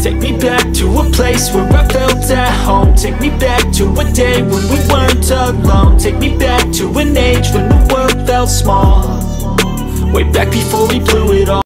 Take me back to a place where I felt at home. Take me back to a day when we weren't alone. Take me back to an age when the world felt small. Way back before we blew it all.